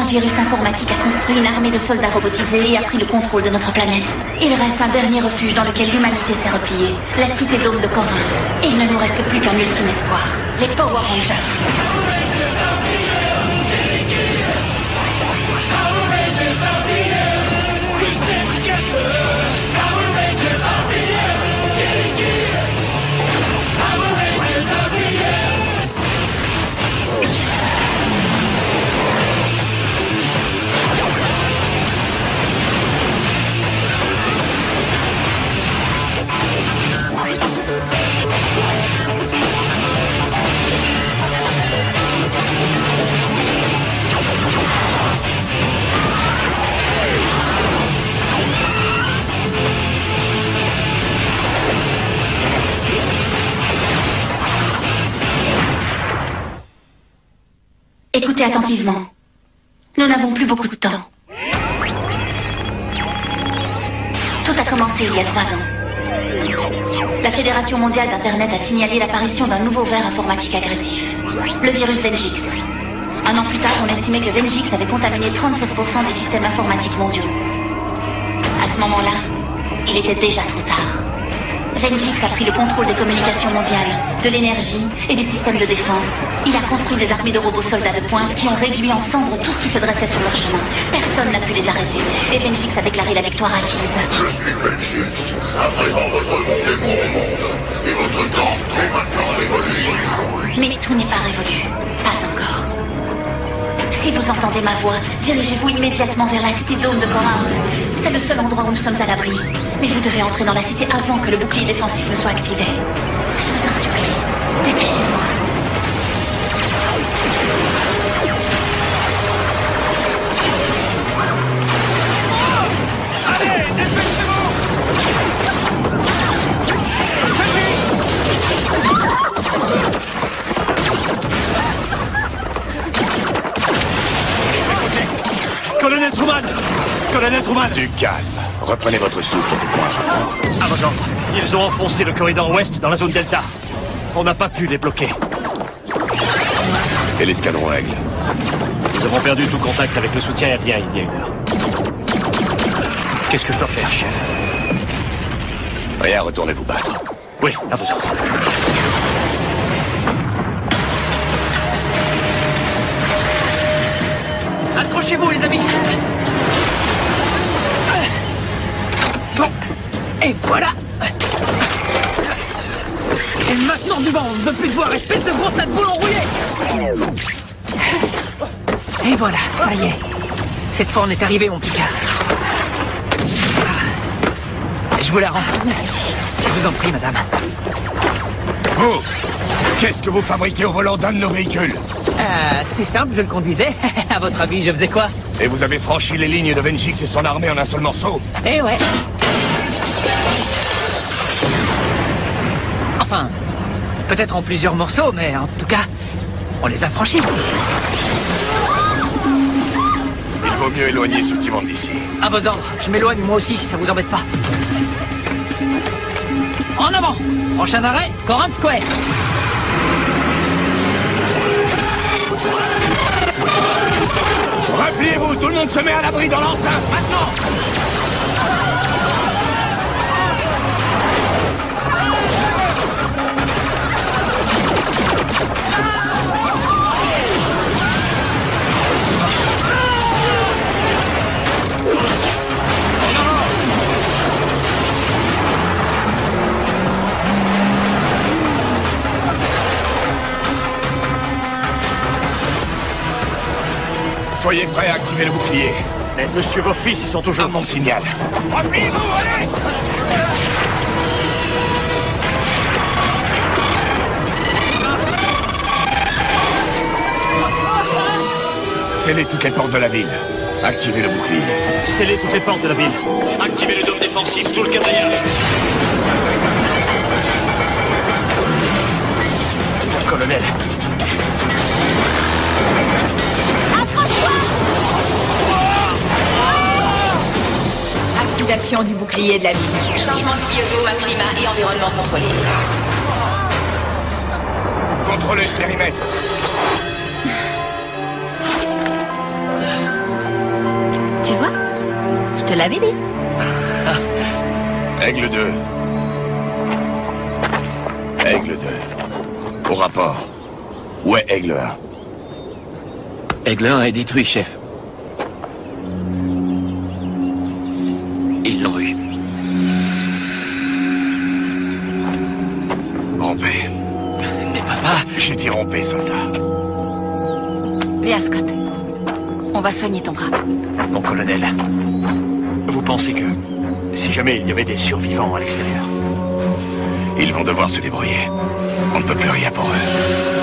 virus informatique a construit une armée de soldats robotisés et a pris le contrôle de notre planète. Il reste un dernier refuge dans lequel l'humanité s'est repliée, la cité Dôme de Corinthe. Et il ne nous reste plus qu'un ultime espoir, les Power Rangers. Écoutez attentivement. Nous n'avons plus beaucoup de temps. Tout a commencé il y a 3 ans. La Fédération mondiale d'Internet a signalé l'apparition d'un nouveau ver informatique agressif, le virus Venjix. 1 an plus tard, on estimait que Venjix avait contaminé 37% des systèmes informatiques mondiaux. À ce moment-là, il était déjà trop tard. Venjix a pris le contrôle des communications mondiales, de l'énergie et des systèmes de défense. Il a construit des armées de robots soldats de pointe qui ont réduit en cendres tout ce qui se dressait sur leur chemin. Personne n'a pu les arrêter. Et Venjix a déclaré la victoire acquise. Je suis Venjix. À présent, votre monde est mon monde. Et votre temps est maintenant révolu. Mais tout n'est pas révolu. Pas encore. Si vous entendez ma voix, dirigez-vous immédiatement vers la cité Dôme de Corinthe. C'est le seul endroit où nous sommes à l'abri. Mais vous devez entrer dans la cité avant que le bouclier défensif ne soit activé. Je vous en supplie, dépêchez-vous. Allez, dépêchez-vous! Colonel Truman! Colonel Truman! Du calme. Reprenez votre souffle et faites-moi un rapport. À vos ordres. Ils ont enfoncé le corridor ouest dans la zone Delta. On n'a pas pu les bloquer. Et l'escadron règle. Nous avons perdu tout contact avec le soutien aérien il y a 1 heure. Qu'est-ce que je dois faire, chef? Rien, retournez vous battre. Oui, à vos ordres. Accrochez-vous, les amis! Bon, et voilà! Et maintenant, du vent, on ne veut plus te voir, espèce de gros tas de boules enrouillées! Et voilà, ça y est. Cette fois, on est arrivé, mon Picard. Je vous la rends. Merci. Je vous en prie, madame. Vous! Qu'est-ce que vous fabriquez au volant d'un de nos véhicules? C'est simple, je le conduisais. À votre avis, je faisais quoi? Et vous avez franchi les lignes de Venjix et son armée en un seul morceau? Eh ouais. Enfin, peut-être en plusieurs morceaux, mais en tout cas, on les a franchis. Il vaut mieux éloigner ce petit monde d'ici. À vos ordres, je m'éloigne moi aussi si ça vous embête pas. En avant! Prochain arrêt, Corinth Square. Repliez-vous, tout le monde se met à l'abri dans l'enceinte, maintenant! Soyez prêts à activer le bouclier. Mais monsieur, vos fils, ils sont toujours... À mon signal. Repliez-vous, allez! Scellez toutes les portes de la ville. Activez le bouclier. Scellez toutes les portes de la ville. Activez le dôme défensif, tout le quatriage. Colonel. Activation du bouclier de la ville. Changement de biodôme à climat et environnement contrôlé. Contrôlez le périmètre. l'avais dit. Aigle 2. Aigle 2. Au rapport. Où est Aigle 1? Aigle 1 est détruit, chef. Ils l'ont eu. Rompez. Mais papa... J'ai dit rompez, soldat. Viens, Scott. On va soigner ton bras. Mon colonel, vous pensez que si jamais il y avait des survivants à l'extérieur, Ils vont devoir se débrouiller. On ne peut plus rien pour eux.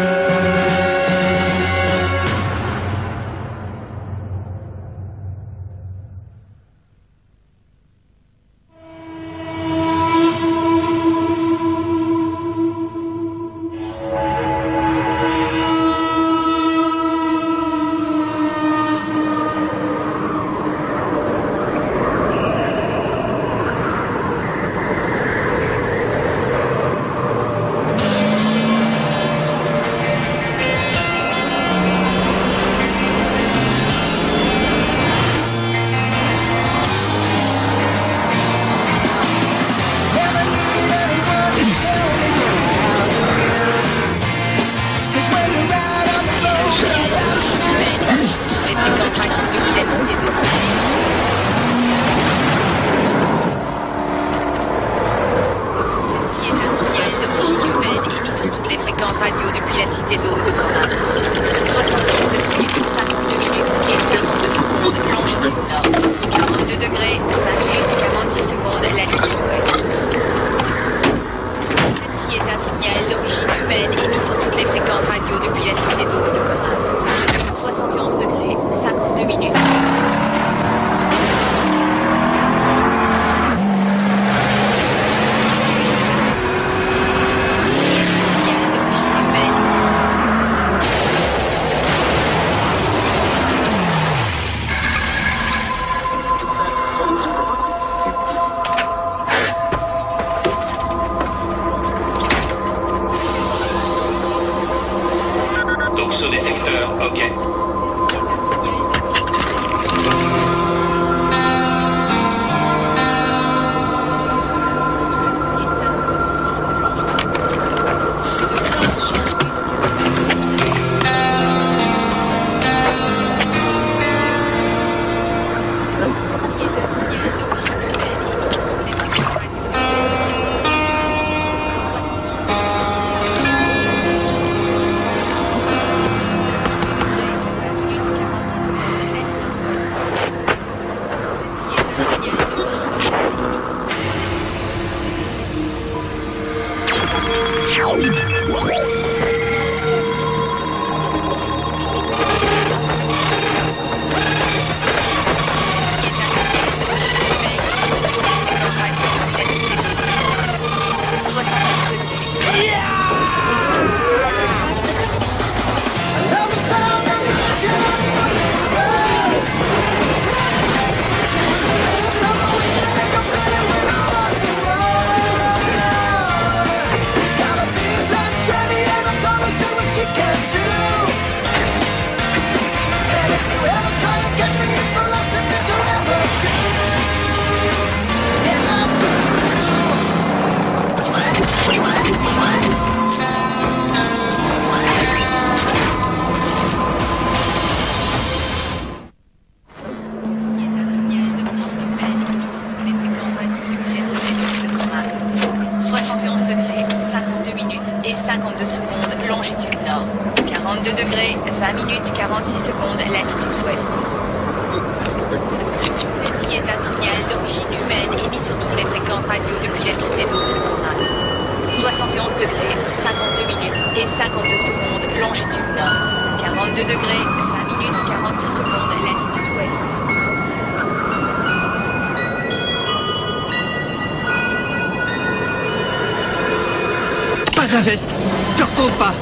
Un geste, te retourne pas.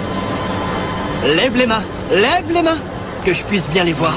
Lève les mains, que je puisse bien les voir.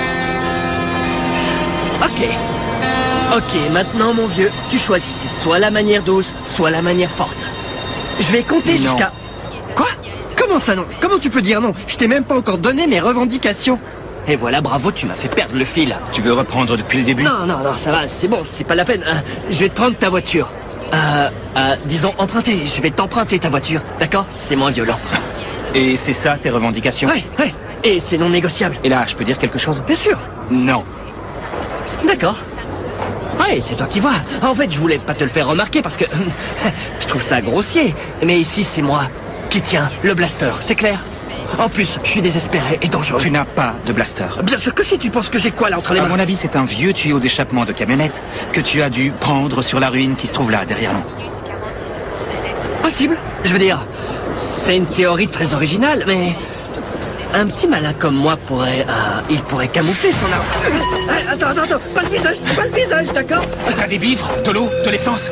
Ok, maintenant mon vieux, tu choisis, c'est soit la manière douce, soit la manière forte. Je vais compter jusqu'à... Quoi? Comment ça non? Comment tu peux dire non? Je t'ai même pas encore donné mes revendications. Et voilà, bravo, tu m'as fait perdre le fil. Tu veux reprendre depuis le début? Non, ça va, c'est bon, c'est pas la peine. Je vais te prendre ta voiture. Disons, emprunter. Je vais t'emprunter ta voiture, d'accord? C'est moins violent. Et c'est ça tes revendications? Ouais. Et c'est non négociable. Et là, je peux dire quelque chose? Bien sûr. Non. D'accord. Ouais, c'est toi qui vois. En fait, je voulais pas te le faire remarquer parce que je trouve ça grossier. Mais ici, c'est moi qui tiens le blaster, c'est clair? En plus, je suis désespéré et dangereux. Tu n'as pas de blaster. Bien sûr que si, tu penses que j'ai quoi là entre les mains? À mon avis, c'est un vieux tuyau d'échappement de camionnette que tu as dû prendre sur la ruine qui se trouve là, derrière nous. Possible. Je veux dire, c'est une théorie très originale, mais... Un petit malin comme moi pourrait... il pourrait camoufler son arme. Attends, pas le visage, d'accord? T'as des vivres, de l'eau, de l'essence?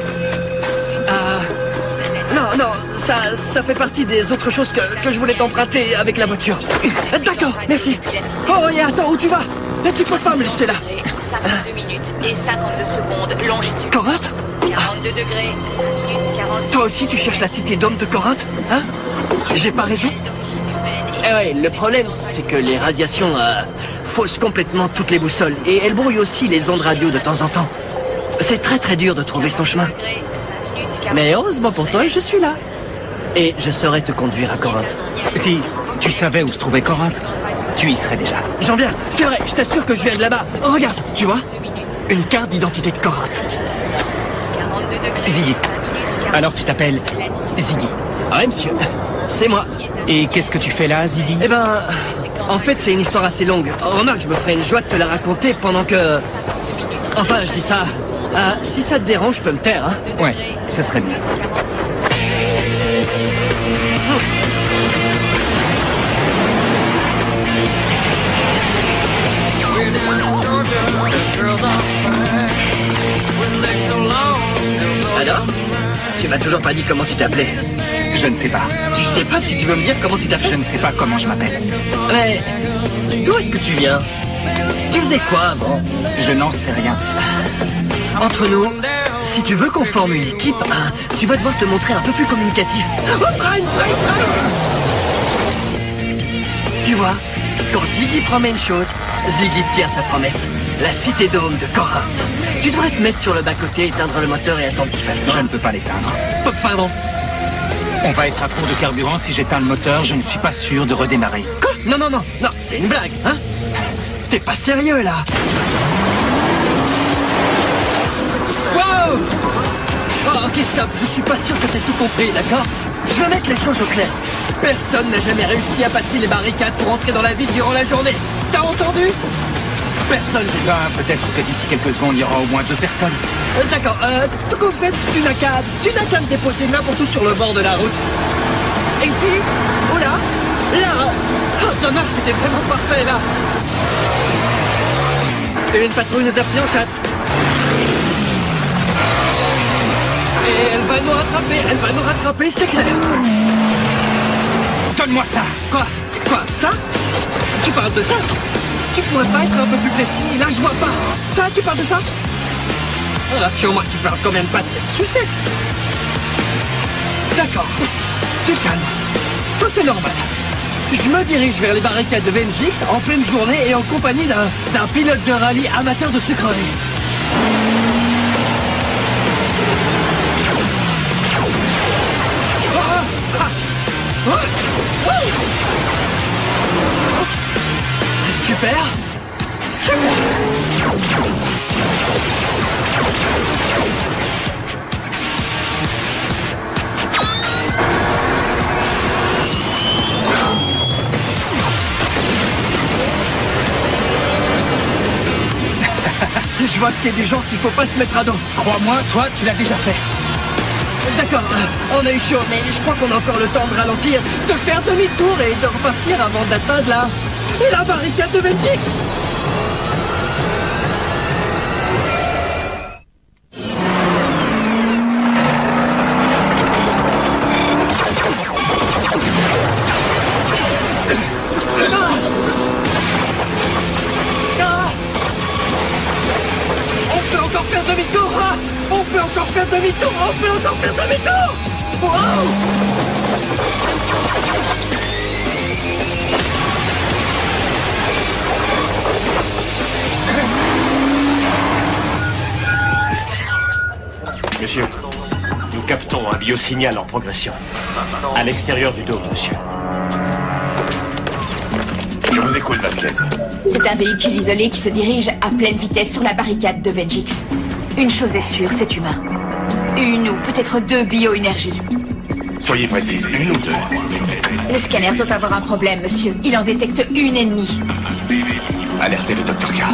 Non, ça fait partie des autres choses que je voulais t'emprunter avec la voiture. D'accord, merci. Oh, et attends, où tu vas? Tu peux pas me laisser là. 52 minutes et 52 secondes longitude. Corinthe? 42 degrés, minutes 46. Toi aussi, tu cherches la cité d'hommes de Corinthe? Hein? J'ai pas raison? Eh ouais, le problème, c'est que les radiations faussent complètement toutes les boussoles. Et elles brouillent aussi les ondes radio de temps en temps. C'est très dur de trouver son chemin. Mais heureusement pour toi, je suis là. Et je saurais te conduire à Corinthe. Si tu savais où se trouvait Corinthe, tu y serais déjà. J'en viens, c'est vrai, je t'assure que je viens de là-bas. Regarde, tu vois? Une carte d'identité de Corinthe. Ziggy. Alors tu t'appelles Ziggy? Ouais, monsieur, c'est moi. Et qu'est-ce que tu fais là, Ziggy? Eh ben, en fait, c'est une histoire assez longue. Remarque, je me ferais une joie de te la raconter pendant que... Enfin, je dis ça... si ça te dérange, je peux me taire, hein? Ouais, ce serait mieux. Alors? Tu m'as toujours pas dit comment tu t'appelais. Je ne sais pas. Tu sais pas si tu veux me dire comment tu t'appelles? Je ne sais pas comment je m'appelle. Mais... d'où est-ce que tu viens? Tu faisais quoi avant? Je n'en sais rien. Entre nous, si tu veux qu'on forme une équipe, tu vas devoir te montrer un peu plus communicatif. Oh, Brian! Tu vois, quand Ziggy promet une chose, Ziggy tient sa promesse. La cité d'hommes de Corinthe. Tu devrais te mettre sur le bas-côté, éteindre le moteur et attendre qu'il fasse noir. Je ne peux pas l'éteindre. Pardon. On va être à court de carburant. Si j'éteins le moteur, je ne suis pas sûr de redémarrer. Quoi? Non, c'est une blague, hein? T'es pas sérieux, là? Wow! Oh, ok, stop, je suis pas sûr que t'aies tout compris, d'accord? Je vais mettre les choses au clair. Personne n'a jamais réussi à passer les barricades pour entrer dans la ville durant la journée. T'as entendu? Personne, j'ai dit. Peut-être que d'ici quelques secondes, il y aura au moins 2 personnes. D'accord, tout qu'en fait, tu n'as qu'à me déposer n'importe où sur le bord de la route. Ici? Oh là? Oh, dommage, c'était vraiment parfait, là. Une patrouille nous a pris en chasse. Et elle va nous rattraper, c'est clair. Donne-moi ça. Quoi? Ça? Tu parles de ça? Tu pourrais pas être un peu plus précis? Là, je vois pas. Ça, tu parles de ça? Rassure-moi que tu parles quand même pas de cette sucette. D'accord. Tu calmes. Tout est normal. Je me dirige vers les barricades de Venjix en pleine journée et en compagnie d'un pilote de rallye amateur de sucrerie. Super. Je vois que t'es du genre qu'il faut pas se mettre à dos. Crois-moi, toi, tu l'as déjà fait. D'accord, on a eu chaud, mais je crois qu'on a encore le temps de ralentir, de faire demi-tour et de repartir avant d'atteindre la barricade de Venjix. On peut encore faire demi-tour. Wow! Monsieur, nous captons un biosignal en progression. À l'extérieur du dôme, monsieur. Je vous écoute, Vasquez. C'est un véhicule isolé qui se dirige à pleine vitesse sur la barricade de Vengix. Une chose est sûre, c'est humain. Une ou peut-être deux bioénergies. Soyez précise, une ou deux? Le scanner doit avoir un problème, monsieur. Il en détecte une ennemie. Alertez le Dr. K.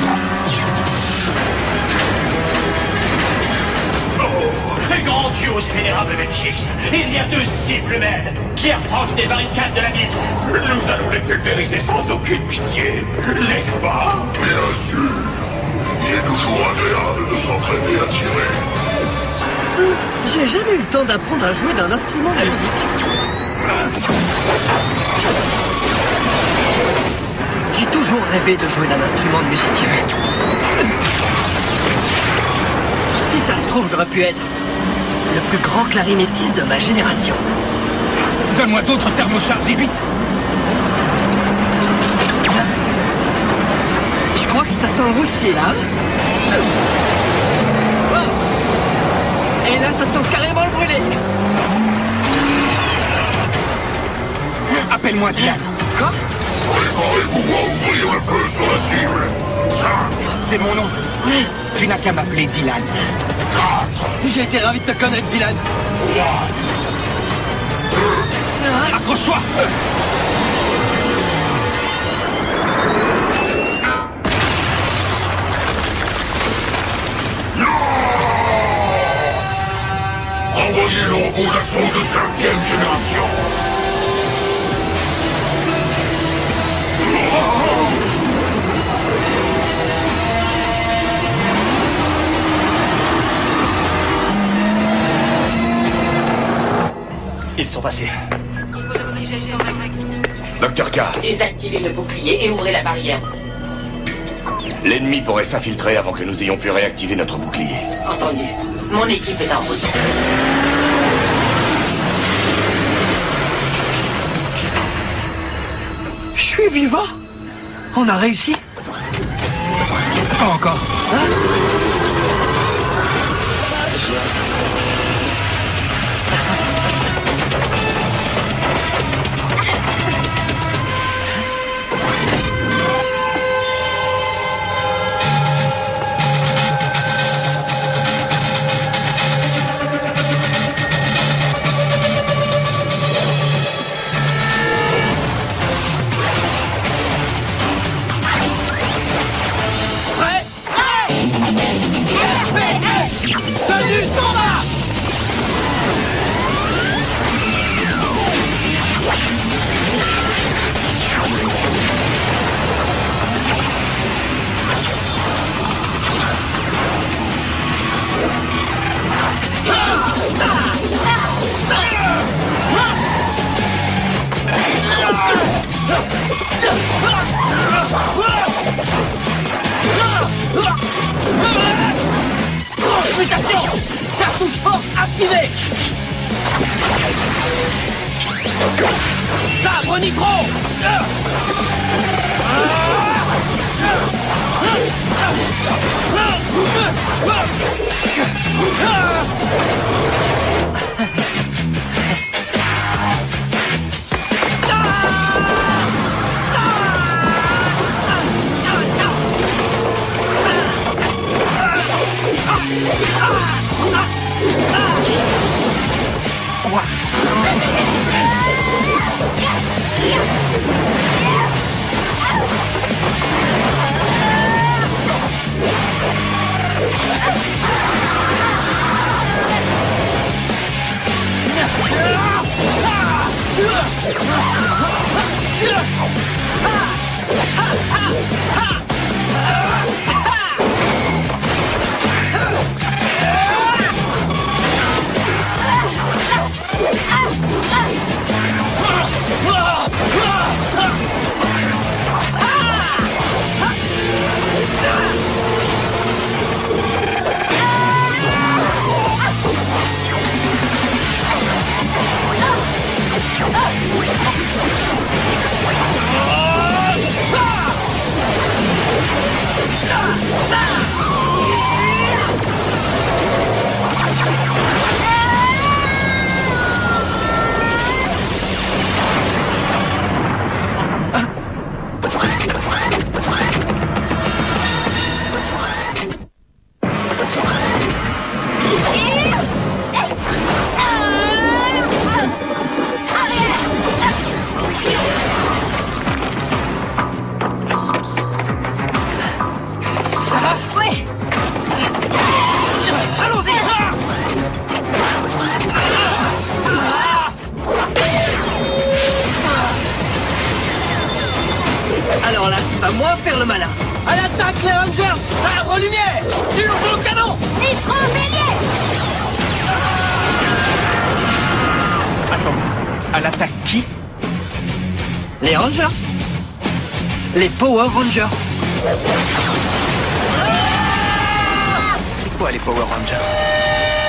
Oh, grandiose, vénérable Vengix. Il y a deux cibles humaines qui approchent des barricades de la ville. Nous allons les pulvériser sans aucune pitié, n'est-ce pas? Bien sûr. Il est toujours agréable de s'entraîner à tirer. J'ai jamais eu le temps d'apprendre à jouer d'un instrument de musique. J'ai toujours rêvé de jouer d'un instrument de musique. Si ça se trouve, j'aurais pu être le plus grand clarinettiste de ma génération. Donne-moi d'autres thermocharges, et vite! Je crois que ça sent le roussier, là. Oh. Et là, ça sent carrément le brûlé. Appelle-moi Dylan. Quoi? Préparez-vous à ouvrir le feu sur la cible. 5, C'est mon nom. Tu n'as qu'à m'appeler Dylan. 4, J'ai été ravi de te connaître, Dylan. 3, Accroche-toi! envoyez-le au bout d'assaut de 5e génération. Ils sont passés. Dr. K, Désactivez le bouclier et ouvrez la barrière. l'ennemi pourrait s'infiltrer avant que nous ayons pu réactiver notre bouclier. Entendu. Mon équipe est en route. Je suis vivant. On a réussi. Pas encore. Transmutation! Cartouche force activée! Sabre nitro! faire le malin. À l'attaque, les Rangers! Sabre lumière! Turbo canon! Attends, à l'attaque qui? Les Rangers? Les Power Rangers. C'est quoi les Power Rangers?